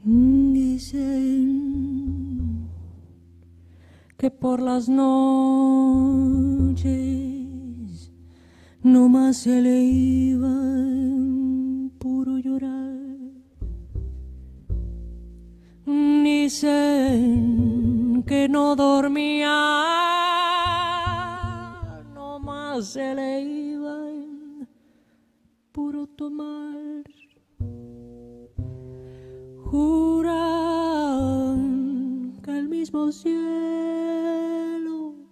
Dicen que por las noches no más se le iba puro llorar. Dicen que no dormía, no más se le iba puro tomar. Juran que el mismo cielo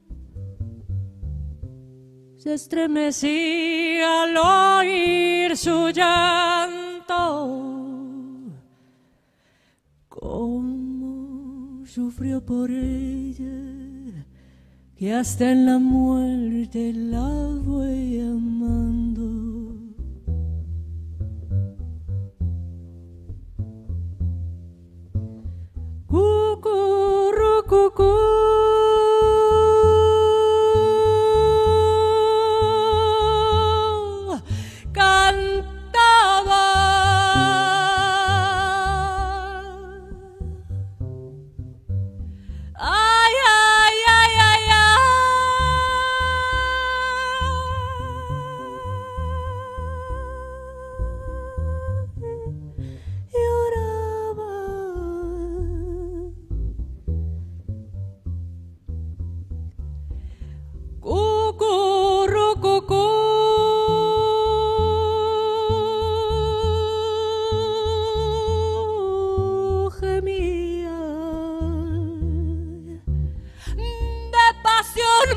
se estremecía al oír su llanto. Cómo sufrió por ella, que hasta en la muerte la fue amando. Cucurrucucú, cantaba. Ay, ay, ay, ay, ay. Lloraba. Cucurrucucú, gemía de pasión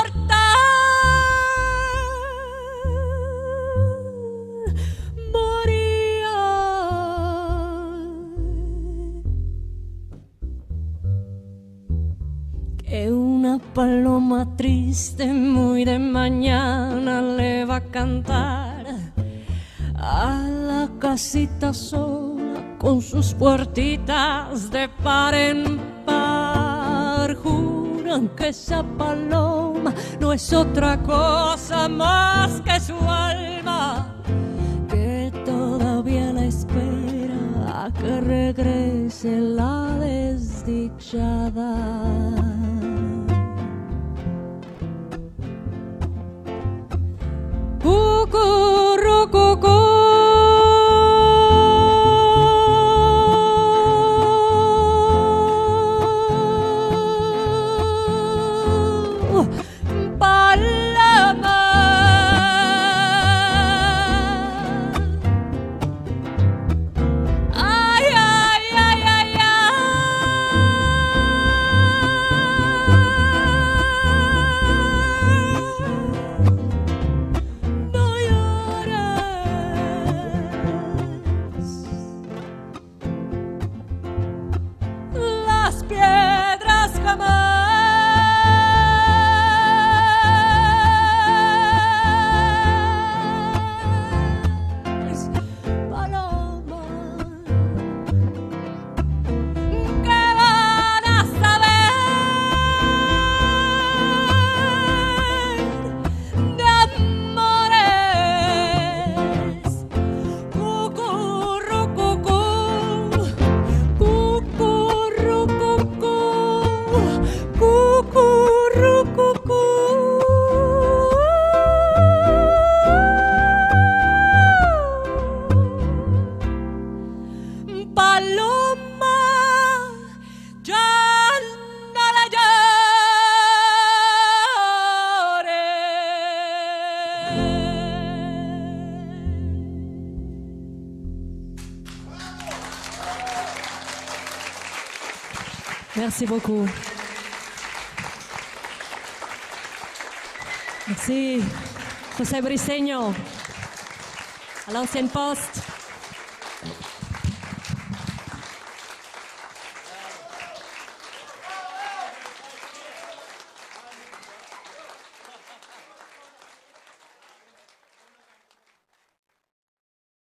mortal, moría. Que una paloma triste muy de mañana le va a cantar a la casita sola con sus puertitas de par en par. Juran que esa paloma no es otra cosa más que su alma, que todavía la espera a que regrese la desdichada. Cucurrucucú, paloma. Ay, ay, ay, ay, ay. No llores. Las piedras jamás. Paloma, ¿qué van a saber de amores? Cucurrucucú, cucurrucucú, cucurrucucú. Paloma, ya no la llores. Merci beaucoup. Merci, José Briceño, à l'ancienne poste.